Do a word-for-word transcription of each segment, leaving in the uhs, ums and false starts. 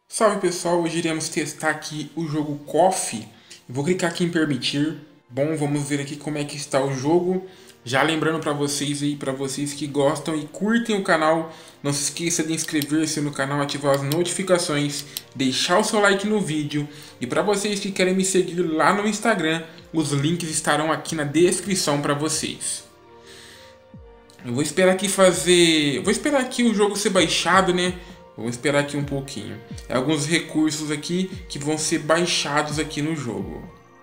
Salve pessoal, hoje iremos testar aqui o jogo Coffee. Vou clicar aqui em permitir. Bom, vamos ver aqui como é que está o jogo. Já lembrando para vocês aí, para vocês que gostam e curtem o canal, não se esqueça de inscrever-se no canal, ativar as notificações, deixar o seu like no vídeo. E para vocês que querem me seguir lá no Instagram, os links estarão aqui na descrição para vocês. Eu vou esperar aqui fazer... Vou esperar aqui o jogo ser baixado, né? Vou esperar aqui um pouquinho. É alguns recursos aqui que vão ser baixados aqui no jogo.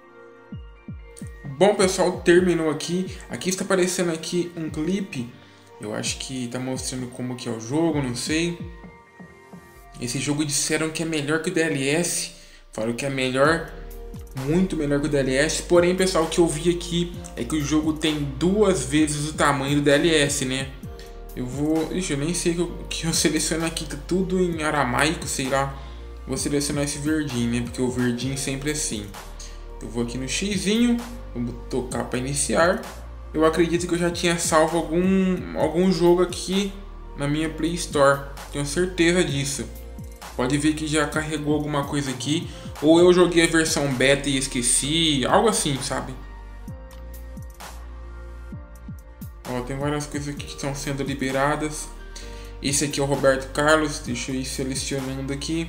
Bom, pessoal, terminou aqui. Aqui está aparecendo aqui um clipe. Eu acho que está mostrando como que é o jogo, não sei. Esse jogo disseram que é melhor que o D L S. Falaram que é melhor, muito melhor que o D L S. Porém, pessoal, o que eu vi aqui é que o jogo tem duas vezes o tamanho do D L S, né? Eu vou... Ixi, eu nem sei o que, eu, que eu seleciono aqui, tá tudo em aramaico, sei lá. Vou selecionar esse verdinho, né? Porque o verdinho sempre é assim. Eu vou aqui no xizinho, vou tocar para iniciar. Eu acredito que eu já tinha salvo algum, algum jogo aqui na minha Play Store. Tenho certeza disso. Pode ver que já carregou alguma coisa aqui. Ou eu joguei a versão beta e esqueci, algo assim, sabe? Ó, tem várias coisas aqui que estão sendo liberadas. Esse aqui é o Roberto Carlos. Deixa eu ir selecionando aqui.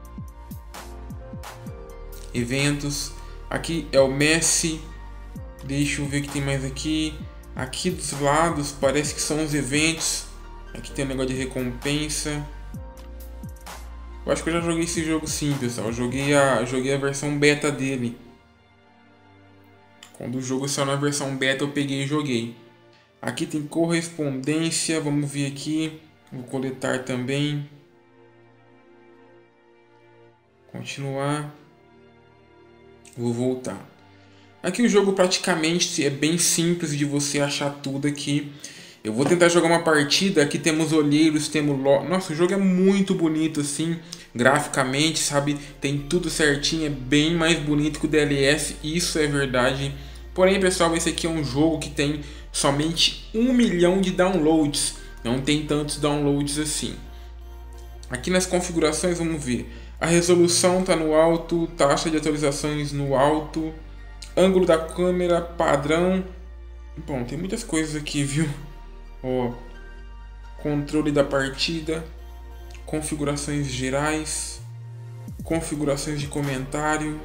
Eventos. Aqui é o Messi. Deixa eu ver o que tem mais aqui. Aqui dos lados parece que são os eventos. Aqui tem um negócio de recompensa. Eu acho que eu já joguei esse jogo sim, pessoal. Eu joguei a, joguei a versão beta dele. Quando o jogo saiu na versão beta eu peguei e joguei. Aqui tem correspondência, vamos ver aqui, vou coletar também, continuar, vou voltar. Aqui o jogo praticamente é bem simples de você achar tudo aqui. Eu vou tentar jogar uma partida, aqui temos olheiros, temos... Lo... Nossa, o jogo é muito bonito assim, graficamente, sabe? Tem tudo certinho, é bem mais bonito que o D L S, isso é verdade. Porém, pessoal, esse aqui é um jogo que tem somente um milhão de downloads. Não tem tantos downloads assim. Aqui nas configurações, vamos ver. A resolução está no alto, taxa de atualizações no alto, ângulo da câmera padrão. Bom, tem muitas coisas aqui, viu? Ó, controle da partida, configurações gerais, configurações de comentário.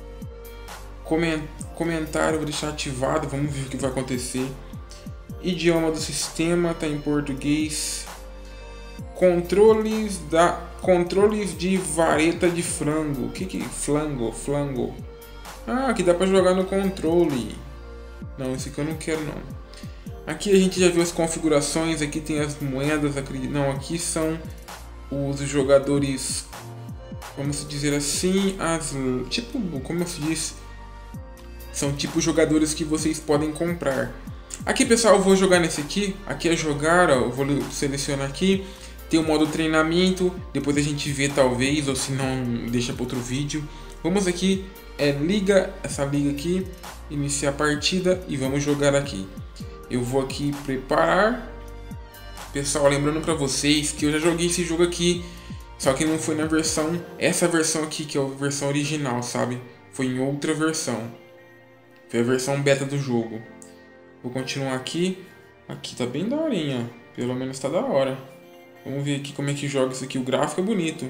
Comentário, vou deixar ativado, vamos ver o que vai acontecer. Idioma do sistema está em português. Controles da controles de vareta de frango. O que que flango, flango? Ah, aqui dá para jogar no controle. Não, esse aqui eu não quero não. Aqui a gente já viu as configurações, aqui tem as moedas, acredito. Não, aqui são os jogadores, vamos dizer assim, as tipo, como se diz? São tipo jogadores que vocês podem comprar. Aqui, pessoal, eu vou jogar nesse aqui. Aqui é jogar, ó, eu vou selecionar aqui. Tem o modo treinamento. Depois a gente vê talvez, ou se não, deixa para outro vídeo. Vamos aqui, é liga, essa liga aqui. Iniciar a partida e vamos jogar aqui. Eu vou aqui preparar. Pessoal, lembrando para vocês que eu já joguei esse jogo aqui. Só que não foi na versão, essa versão aqui que é a versão original, sabe? Foi em outra versão. Foi a versão beta do jogo. Vou continuar aqui. Aqui tá bem daorinha. Pelo menos tá da hora. Vamos ver aqui como é que joga isso aqui. O gráfico é bonito.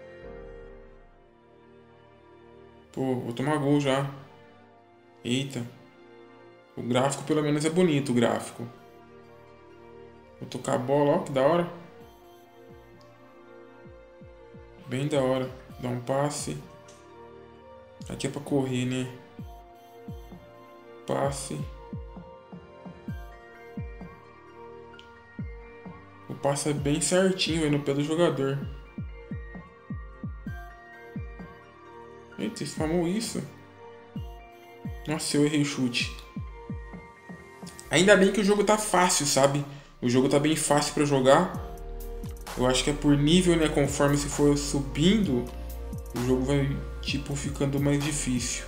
Pô, vou tomar gol já. Eita. O gráfico pelo menos é bonito, o gráfico. Vou tocar a bola, ó, que da hora. Bem da hora. Dá um passe. Aqui é pra correr, né? Passe. O passe é bem certinho aí no pé do jogador. Eita, spamou isso? Nossa, eu errei o chute. Ainda bem que o jogo tá fácil, sabe? O jogo tá bem fácil pra jogar. Eu acho que é por nível, né? Conforme se for subindo, o jogo vai, tipo, ficando mais difícil.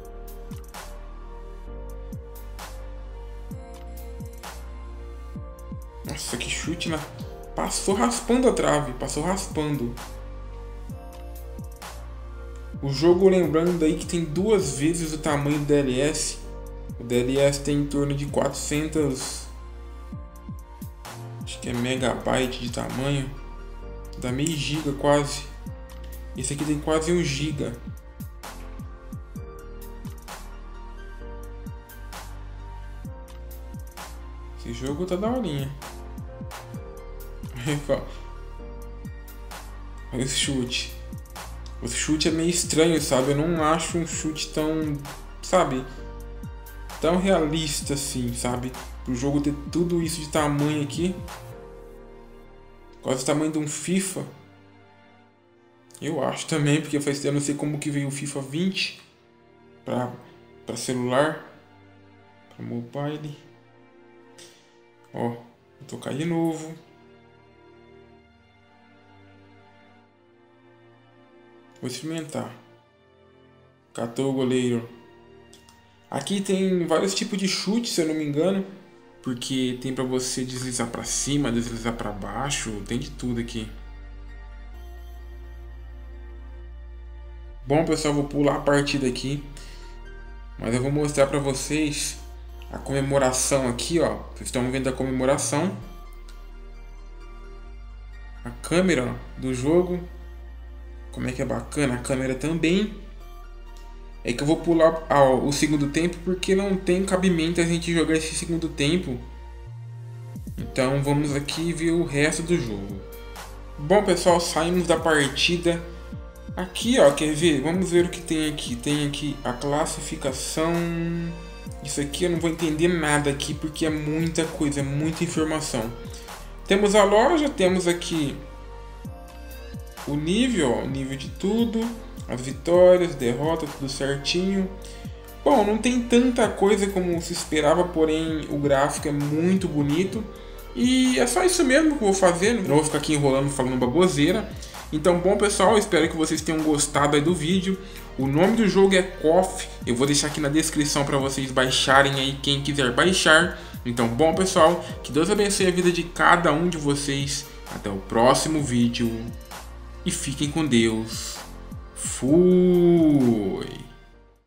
Nossa, que chute na... Passou raspando a trave. Passou raspando. O jogo, lembrando aí que tem duas vezes o tamanho do D L S. O D L S tem em torno de quatrocentos, acho que é megabyte de tamanho, dá meio giga quase. Esse aqui tem quase um giga. Esse jogo tá daorinha. Olha esse chute. O chute é meio estranho, sabe? Eu não acho um chute tão, sabe, tão realista assim, sabe? Pro jogo ter tudo isso de tamanho aqui, quase o tamanho de um FIFA. Eu acho também, porque faz tempo, eu não sei como que veio o FIFA vinte pra, pra celular, pra mobile. Ó, vou tocar de novo. Vou experimentar. Catou o goleiro. Aqui tem vários tipos de chute, se eu não me engano. Porque tem pra você deslizar pra cima, deslizar pra baixo. Tem de tudo aqui. Bom, pessoal, vou pular a partida aqui. Mas eu vou mostrar pra vocês a comemoração aqui, ó. Vocês estão vendo a comemoração. A câmera do jogo. Como é que é bacana a câmera também. É que eu vou pular ao, o segundo tempo porque não tem cabimento a gente jogar esse segundo tempo. Então vamos aqui ver o resto do jogo. Bom, pessoal, saímos da partida. Aqui, ó, quer ver? Vamos ver o que tem aqui. Tem aqui a classificação. Isso aqui eu não vou entender nada aqui porque é muita coisa, é muita informação. Temos a loja, temos aqui o nível, ó, o nível de tudo, as vitórias, derrotas, tudo certinho. Bom, não tem tanta coisa como se esperava, porém o gráfico é muito bonito. E é só isso mesmo que eu vou fazer, não vou ficar aqui enrolando falando baboseira. Então, bom, pessoal, espero que vocês tenham gostado aí do vídeo. O nome do jogo é C O F, eu vou deixar aqui na descrição para vocês baixarem aí, quem quiser baixar. Então, bom, pessoal, que Deus abençoe a vida de cada um de vocês. Até o próximo vídeo. E fiquem com Deus. Fui!